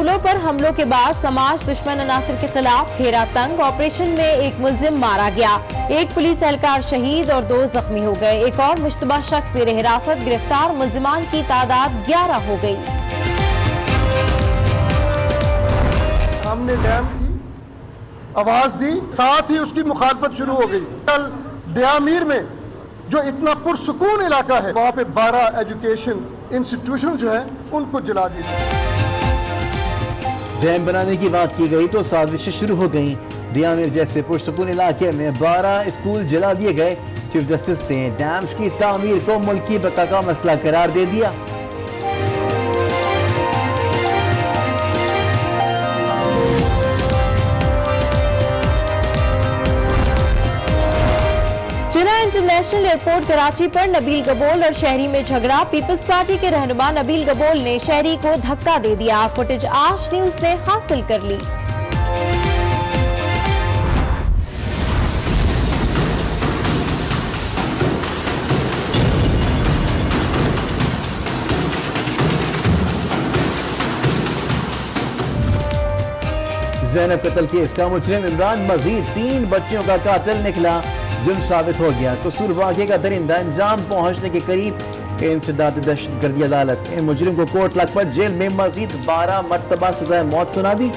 स्कूलों पर हमलों के बाद समाज दुश्मन अनासर के खिलाफ घेरा तंग। ऑपरेशन में एक मुलजिम मारा गया, एक पुलिस एहलकार शहीद और 2 जख्मी हो गए। एक और मुश्तबा शख्स ज़ेर हिरासत गिरफ्तार। मुलजिमान की तादाद 11 हो गई। हमने डैम की आवाज दी, साथ ही उसकी मुखालफत शुरू हो गई। कल डयामीर में जो इतना पुरसुकून इलाका है, वहाँ पे 12 एजुकेशन इंस्टीट्यूशन जो है उनको जला दी। डैम बनाने की बात की गई तो साजिशें शुरू हो गई। डयामीर जैसे पुरसुकून इलाके में 12 स्कूल जला दिए गए। चीफ जस्टिस ने डैम्स की तामीर को मुल्की बका का मसला करार दे दिया। इंटरनेशनल एयरपोर्ट कराची पर नबील गबोल और शहरी में झगड़ा। पीपल्स पार्टी के रहनुमा नबील गबोल ने शहरी को धक्का दे दिया। फुटेज आज न्यूज ने हासिल कर ली। ज़ैनब कत्ल केस का मुजरिम इमरान मजीद 3 बच्चियों का कातिल निकला। जुर्म साबित हो गया। कसूर वाक़े का दरिंदा अंजाम पहुंचने के करीब इंसदाद दहशतगर्दी अदालत ने मुजरिम को कोर्ट लखपत जेल में मजीद 12 मरतबा सजाए मौत सुना दी।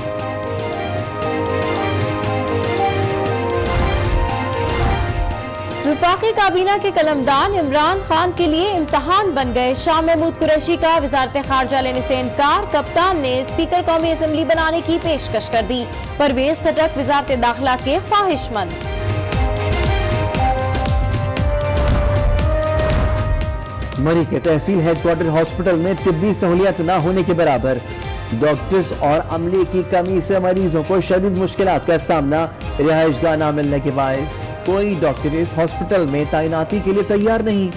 वफाकी काबीना के कलमदान इमरान खान के लिए इम्तहान बन गए। शाह महमूद कुरैशी का वजारत खारजा लेने से इनकार। कप्तान ने स्पीकर कौमी असम्बली बनाने की पेशकश कर दी। परवेज खटक वजारत दाखिला के ख्वाहिशमंद। मरी के तहसील हेडक्वार्टर हॉस्पिटल में तिब्बी सहूलियत न होने के बराबर। डॉक्टर्स और अमले की कमी से मरीजों को शदीद मुश्किलात का सामना। रिहाइशगाह न मिलने के बायस कोई डॉक्टर इस हॉस्पिटल में तैनाती के लिए तैयार नहीं।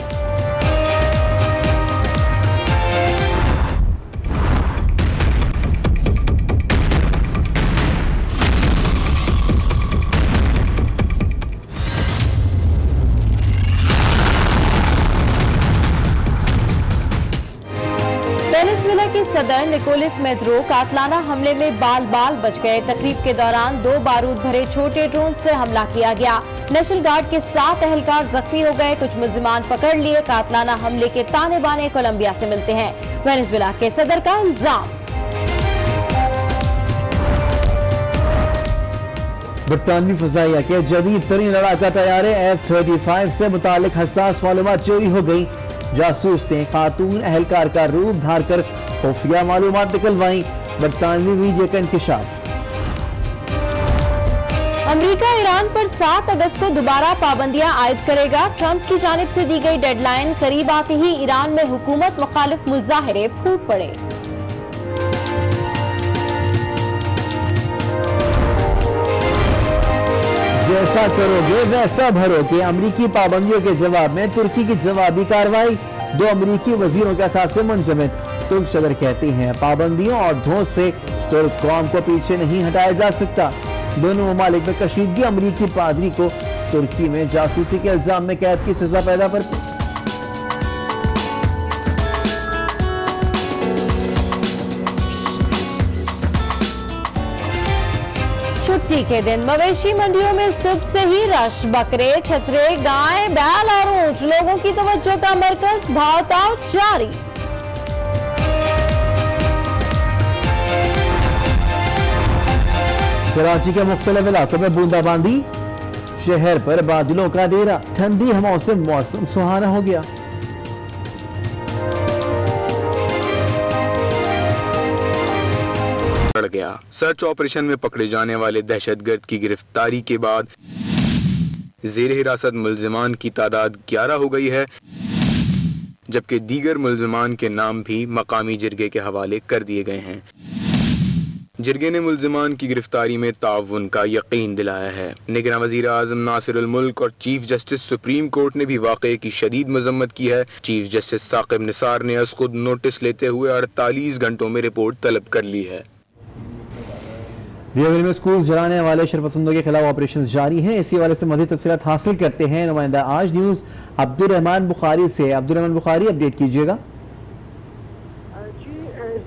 वेनेजुएला के सदर निकोलस मैदुरो कातलाना हमले में बाल बाल बच गए। तकरीब के दौरान 2 बारूद भरे छोटे ड्रोन से हमला किया गया। नेशनल गार्ड के 7 एहलकार जख्मी हो गए। कुछ मुल्जिमान पकड़ लिए। कातलाना हमले के ताने बाने कोलंबिया से मिलते हैं। वेनेजुएला के सदर का इल्जाम। बरतानवी फजाइया के जदीद तरीन लड़ाका तैयारे F-35 से मुतालिक हसास मालूमात चोरी हो गई। जासूस ने खातून एहलकार का रूप धार कर खुफिया मालूमात निकलवाई। बरतानवी मीडिया का इंकशाफ। अमेरिका ईरान पर 7 अगस्त को दोबारा पाबंदियां आयद करेगा। ट्रंप की जानिब से दी गई डेडलाइन करीब आते ही ईरान में हुकूमत मुखालिफ मुजाहिरे फूट पड़े। जैसा करोगे वैसा भरोगे। अमरीकी पाबंदियों के जवाब में तुर्की की जवाबी कार्रवाई। 2 अमरीकी वजीरों के साथ से मुंजमद। तुर्क सदर कहते हैं पाबंदियों और धौंस से तुर्क कौम को पीछे नहीं हटाया जा सकता। दोनों ममालिक में कशीदगी। अमरीकी पादरी को तुर्की में जासूसी के इल्जाम में कैद की सजा पैदा पर। छुट्टी के दिन मवेशी मंडियों में सुबह से ही रश। बकरे, छतरे, गाय, बैल और ऊंट लोगों की तवज्जो का मरकज। भाव-ताव जारी। कराची के मुख्तलिफ इलाकों में बूंदाबांदी। शहर पर बादलों का डेरा। ठंडी हवाओं से मौसम सुहाना हो गया। गया। सर्च ऑपरेशन में पकड़े जाने वाले दहशतगर्द की गिरफ्तारी के बाद जेर हिरासत मुल्जिमान की तादाद 11 हो गई है, जबकि दीगर मुल्जिमान के नाम भी मकामी जिरगे के हवाले कर दिए गए हैं। जिरगे ने मुल्जिमान की गिरफ्तारी में ताउन का यकीन दिलाया है। निगरान वजीर आजम नासिरुल मुल्क और चीफ जस्टिस सुप्रीम कोर्ट ने भी वाक़े की शदीद मजम्मत की है। चीफ जस्टिस साकिब निसार ने अज खुद नोटिस लेते हुए 48 घंटों में रिपोर्ट तलब कर ली है। दियाविल में स्कूल जलाने वाले शरपसंदों के खिलाफ ऑपरेशन जारी हैं। इसी वाले से मज़ीद तफसीलात हासिल करते हैं नुमाइंदा आज न्यूज़ अब्दुर्रहमान बुखारी से। अब्दुर्रहमान बुखारी, अपडेट कीजिएगा। जी,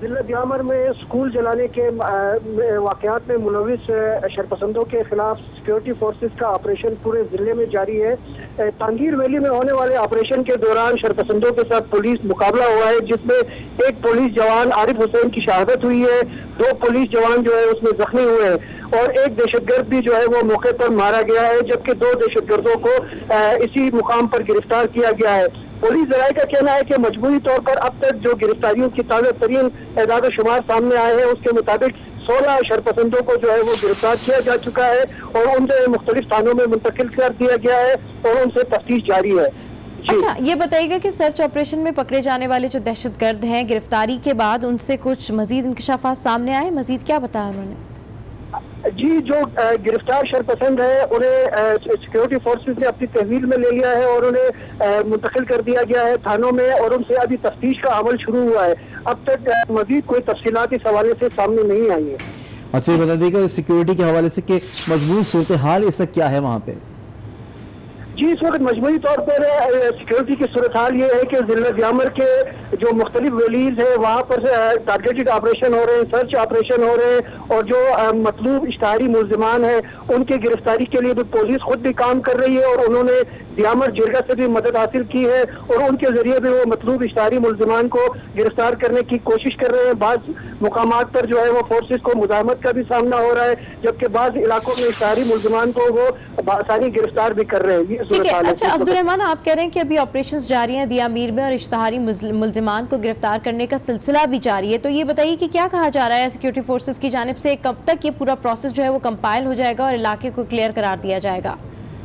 जिला दियामर में स्कूल जलाने के वाकयात में मुलविस शरपसंदों के खिलाफ सिक्योरिटी फोर्सेस का ऑपरेशन पूरे जिले में जारी है। तांगीर वैली में होने वाले ऑपरेशन के दौरान शरपसंदों के साथ पुलिस मुकाबला हुआ है, जिसमें एक पुलिस जवान आरिफ हुसैन की शहादत हुई है, 2 पुलिस जवान जो है उसमें जख्मी हुए हैं और एक दहशतगर्द भी जो है वो मौके पर मारा गया है, जबकि 2 दहशतगर्दों को इसी मुकाम पर गिरफ्तार किया गया है। पुलिस जराये का कहना है कि मजबूरी तौर पर अब तक जो गिरफ्तारियों की ताज़ा तरीन एदाद शुमार सामने आए हैं उसके मुताबिक 16 शरपसंदों को जो है वो गिरफ्तार किया जा चुका है और उनसे मुख्तलिफ थानों में मुंतकिल कर दिया गया है और उनसे तफ्तीश जारी है। अच्छा, ये बताइएगा कि सर्च ऑपरेशन में पकड़े जाने वाले जो दहशतगर्द हैं, गिरफ्तारी के बाद उनसे कुछ मजीद इंकशाफात सामने आए, मजीद क्या बताया उन्होंने? जी, जो गिरफ्तार शरपसंद है उन्हें सिक्योरिटी फोर्सेस ने अपनी तहवील में ले लिया है और उन्हें मुंतकिल कर दिया गया है थानों में और उनसे अभी तफ्तीश का अमल शुरू हुआ है। अब तक मजीद कोई तफसीलात इस हवाले से सामने नहीं आई है। अच्छा, ये बता दीजिएगा सिक्योरिटी के हवाले से कि मजबूत सूरत हाल इस वक्त क्या है वहाँ पे? जी, इस वक्त मजमूई तौर पर सिक्योरिटी की सूरत हाल ये है कि जिला दियामर के जो मुख्तलिफ वैलीज है वहाँ पर टारगेटेड ऑपरेशन हो रहे हैं, सर्च ऑपरेशन हो रहे हैं और जो मतलूब इश्तहारी मुल्जिमान है उनके गिरफ्तारी के लिए भी पुलिस खुद भी काम कर रही है और उन्होंने दियामर जिरगा से भी मदद हासिल की है और उनके जरिए भी वो मतलूब इश्तहारी मुल्जिमान को गिरफ्तार करने की कोशिश कर रहे हैं। बाज़ मुकामात पर जो है वो फोर्सेस को मुजाहमत का भी सामना हो रहा है, जबकि बाज़ इलाकों में इश्तहारी मुल्जिमान को वो आसानी गिरफ्तार भी कर रहे हैं। ठीक है। अच्छा अब्दुर्रहमान, आप कह रहे हैं कि अभी ऑपरेशंस जारी हैं दियामीर में और इश्तहारी मुल्जिमान को गिरफ्तार करने का सिलसिला भी जारी है, तो ये बताइए कि क्या कहा जा रहा है सिक्योरिटी फोर्सेस की जानिब से, कब तक ये पूरा प्रोसेस जो है वो कंपाइल हो जाएगा और इलाके को क्लियर करार दिया जाएगा?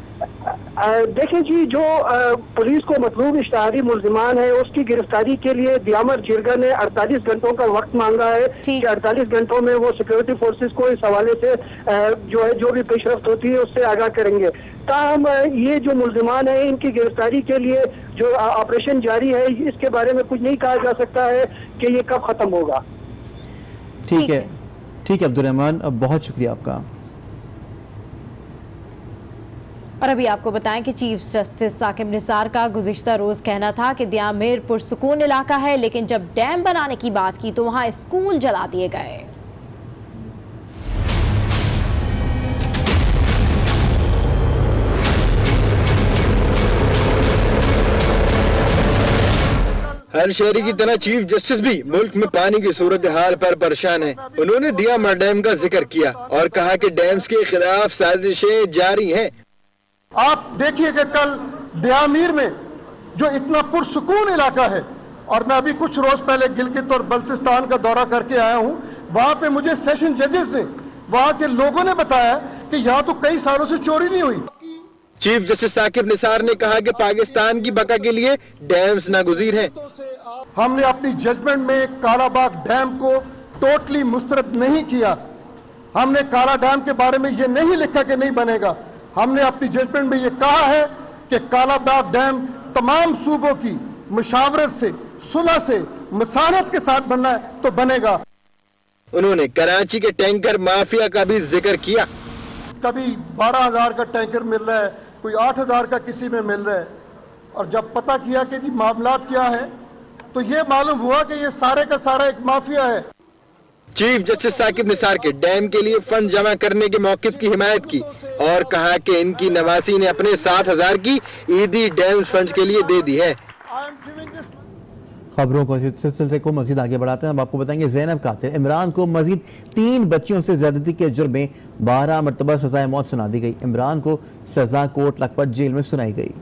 देखिए जी, जो पुलिस को मतलूब इश्तहारी मुल्जिमान है उसकी गिरफ्तारी के लिए दियामर जिरगा ने 48 घंटों का वक्त मांगा है कि 48 घंटों में वो सिक्योरिटी फोर्सेस को इस हवाले से जो है जो भी पेशरफ्त होती है उससे आगाह करेंगे। ताहम ये जो मुल्जिमान है इनकी गिरफ्तारी के लिए जो ऑपरेशन जारी है इसके बारे में कुछ नहीं कहा जा सकता है कि ये कब खत्म होगा। ठीक है, ठीक है अब्दुर्रहमान, बहुत शुक्रिया आपका। और अभी आपको बताएं कि चीफ जस्टिस साकिब निसार का गुज़िश्ता रोज़ कहना था कि दियामीर पुरसुकून इलाका है, लेकिन जब डैम बनाने की बात की तो वहां स्कूल जला दिए गए। हर शहरी की तरह चीफ जस्टिस भी मुल्क में पानी की सूरत हाल पर परेशान है। उन्होंने दियामर डैम का जिक्र किया और कहा कि डैम्स के खिलाफ साजिशें जारी हैं। आप देखिए कि कल दियामीर में जो इतना पुरसुकून इलाका है, और मैं अभी कुछ रोज पहले गिलगित और बल्तिस्तान का दौरा करके आया हूँ, वहाँ पे मुझे सेशन जजेस ने, वहाँ के लोगों ने बताया कि यहाँ तो कई सालों से चोरी नहीं हुई। चीफ जस्टिस साकिब निसार ने कहा कि पाकिस्तान की बका के लिए डैम्स नागुज़ीर हैं। हमने अपनी जजमेंट में कालाबाग डैम को टोटली मुस्तरद नहीं किया। हमने काला डैम के बारे में ये नहीं लिखा कि नहीं बनेगा। हमने अपनी जजमेंट में ये कहा है कि कालाबाग डैम तमाम सूबों की मुशावरत से, सुलह से, मसानत के साथ बनना है तो बनेगा। उन्होंने कराची के टैंकर माफिया का भी जिक्र किया। कभी 12,000 का टैंकर मिल रहा है, कोई 8,000 का किसी में मिल रहा है, और जब पता किया कि जी मामला क्या है तो ये मालूम हुआ कि ये सारे का सारा एक माफिया है। चीफ जस्टिस साकिब निसार के डैम के लिए फंड जमा करने के मौक़िफ़ की हिमायत की और कहा कि इनकी नवासी ने अपने 7,000 की ईदी डैम फंड के लिए दे दी है। खबरों को सिलसिले को मजीद आगे बढ़ाते हैं। अब आपको बताएंगे ज़ैनब कातिल इमरान को मजीद 3 बच्चियों से ज़्यादती के जुर्म में 12 मरतबा सजाए मौत सुना दी गई। इमरान को सजा कोट लखपत जेल में सुनाई गई।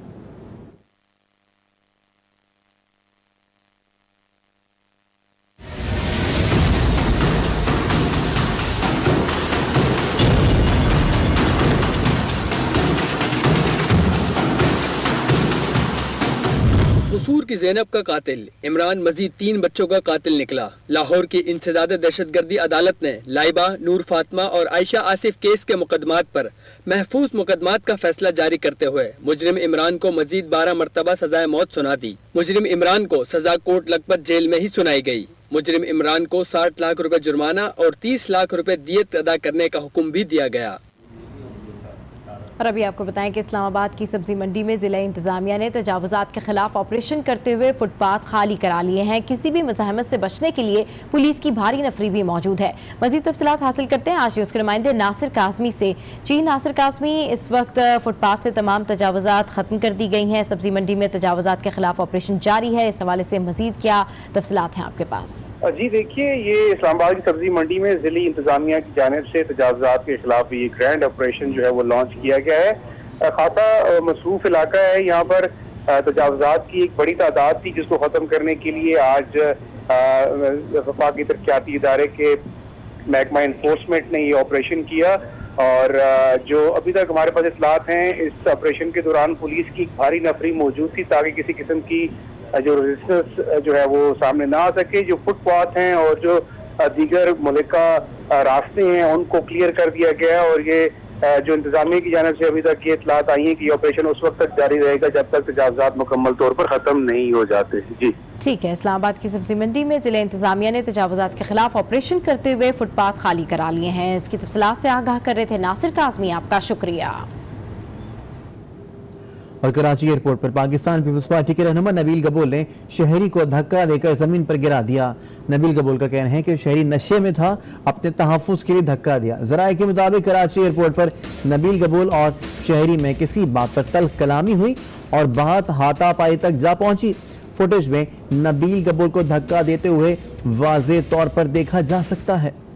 कसूर की ज़ैनब का कातिल इमरान मजीद 3 बच्चों का कातिल निकला। लाहौर की इंसदाद दहशतगर्दी अदालत ने लाइबा, नूर फातिमा और आयशा आसिफ केस के मुकदमात पर महफूज मुकदमात का फैसला जारी करते हुए मुजरिम इमरान को मजीद 12 मरतबा सजाए मौत सुना दी। मुजरिम इमरान को सजा कोट लखपत जेल में ही सुनाई गई। मुजरिम इमरान को 60 लाख रुपए जुर्माना और 30 लाख रुपए दियत अदा करने का हुक्म भी दिया गया। और अभी आपको बताएं कि इस्लामाबाद की सब्जी मंडी में जिला इंतजामिया ने तजावुजात के खिलाफ ऑपरेशन करते हुए फुटपाथ खाली करा लिए हैं। किसी भी मज़ाहमत से बचने के लिए पुलिस की भारी नफरी भी मौजूद है। मजीद तफसीलात हासिल करते हैं आज न्यूज़ के नुमाइंदे नासिर काज़मी से। जी नासिर काज़मी, इस वक्त फुटपाथ से तमाम तजावुजात खत्म कर दी गई हैं, सब्जी मंडी में तजावुजात के खिलाफ ऑपरेशन जारी है, इस हवाले से मजीद क्या तफसीलात हैं आपके पास? जी देखिए, ये इस्लामाबाद की सब्जी मंडी में जिली इंतजामिया की जानिब से तजावुजात के खिलाफ ये ग्रैंड ऑपरेशन जो है वो लॉन्च किया गया है। खासा मसरूफ इलाका है, यहाँ पर तजावुजात की एक बड़ी तादाद थी जिसको ख़त्म करने के लिए आज वफाकी तरक्याती इदारे के महकमा इन्फोर्समेंट ने ये ऑपरेशन किया। और जो अभी तक हमारे पास इतलात हैं, इस ऑपरेशन के दौरान पुलिस की भारी नफरी मौजूद थी ताकि किसी किस्म की जो रेजिस्टेंस जो है वो सामने ना आ सके। जो फुटपाथ हैं और जो दीगर मुल्का रास्ते हैं उनको क्लियर कर दिया गया है। और ये जो इंतजामिया की जानिब से अभी तक ये इतलात आई है कि ऑपरेशन उस वक्त तक जारी रहेगा जब तक तजावुजात मुकम्मल तौर पर खत्म नहीं हो जाते। जी ठीक है। इस्लामाबाद की सब्जी मंडी में जिला इंतजामिया ने तजावुजात के खिलाफ ऑपरेशन करते हुए फुटपाथ खाली करा लिए हैं। इसकी तफसीलात से आगाह कर रहे थे नासिर काज़मी, आपका शुक्रिया। और कराची एयरपोर्ट पर पाकिस्तान पीपल्स पार्टी के रहनुमा नबील गबोल ने शहरी को धक्का देकर जमीन पर गिरा दिया। नबील गबोल का कहना है कि शहरी नशे में था, अपने तहफ़्फ़ुज़ के लिए धक्का दिया। ज़राए के मुताबिक कराची एयरपोर्ट पर नबील गबोल और शहरी में किसी बात पर तल्ख़ कलामी हुई और बात हाथापाई तक जा पहुंची। फुटेज में नबील गबोल को धक्का देते हुए वाज़े तौर पर देखा जा सकता है।